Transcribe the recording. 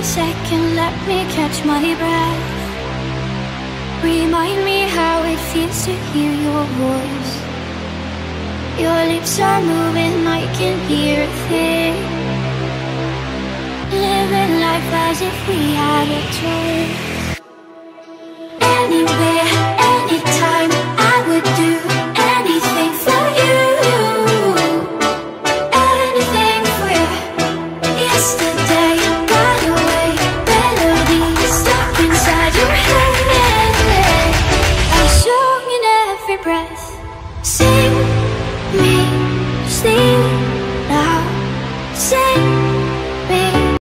second, let me catch my breath. Remind me how it feels to hear your voice. Your lips are moving, I can hear a thing. Living life as if we had a choice. Anywhere, anytime, I would do anything for you. Anything for you. Yesterday got away, melodies stuck inside your head. A song in every breath. Sing me, sleep now. Sing me.